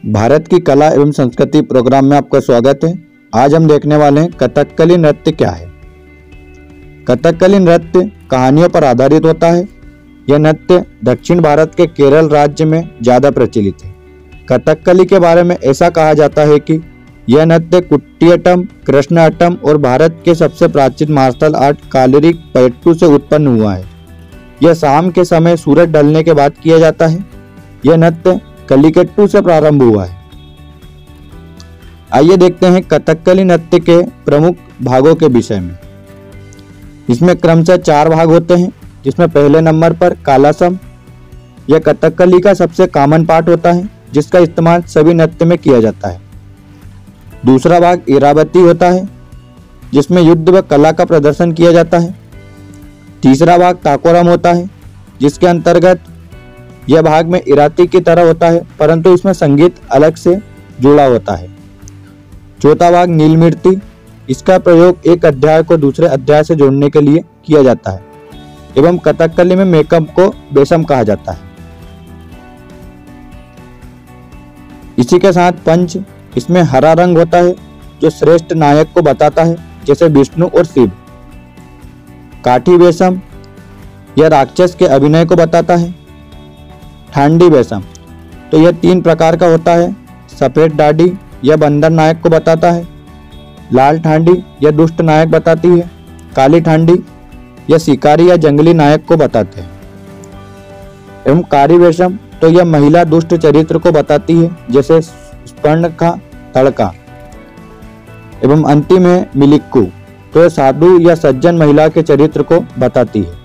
भारत की कला एवं संस्कृति प्रोग्राम में आपका स्वागत है। आज हम देखने वाले हैं कथकली नृत्य क्या है। कथकली नृत्य कहानियों पर आधारित होता है। यह नृत्य दक्षिण भारत के केरल राज्य में ज़्यादा प्रचलित है। कथकली के बारे में ऐसा कहा जाता है कि यह नृत्य कुटियाट्टम, कृष्णाट्टम और भारत के सबसे प्राचीन मार्शल आर्ट कालिरिकपयट्टू से उत्पन्न हुआ है। यह शाम के समय सूरज ढलने के बाद किया जाता है। यह नृत्य कलिकट्टू से प्रारंभ हुआ है। आइए देखते हैं कथकली नृत्य के प्रमुख भागों के विषय में। इसमें क्रमशः 4 भाग होते हैं, जिसमें पहले नंबर पर कालासम। यह कथकली का सबसे कॉमन पार्ट होता है, जिसका इस्तेमाल सभी नृत्य में किया जाता है। दूसरा भाग इरावती होता है, जिसमें युद्ध व कला का प्रदर्शन किया जाता है। तीसरा भाग ताकोरम होता है, जिसके अंतर्गत यह भाग में इराती की तरह होता है, परंतु इसमें संगीत अलग से जुड़ा होता है। चौथा भाग नीलमिर्ती। इसका प्रयोग एक अध्याय को दूसरे अध्याय से जोड़ने के लिए किया जाता है एवं कथकली में मेकअप को बेसम कहा जाता है। इसी के साथ पंच। इसमें हरा रंग होता है, जो श्रेष्ठ नायक को बताता है, जैसे विष्णु और शिव। काठी बेसम, यह राक्षस के अभिनय को बताता है। ठांडी बेसम, तो यह 3 प्रकार का होता है। सफेद डाडी, यह बंदर नायक को बताता है। लाल ठांडी, यह दुष्ट नायक बताती है। काली ठांडी, यह शिकारी या जंगली नायक को बताते हैं। एवं कारी बेसम, तो यह महिला दुष्ट चरित्र को बताती है, जैसे स्वर्णखा, तड़का। एवं अंतिम है मिलिक्कू, तो यह साधु या सज्जन महिला के चरित्र को बताती है।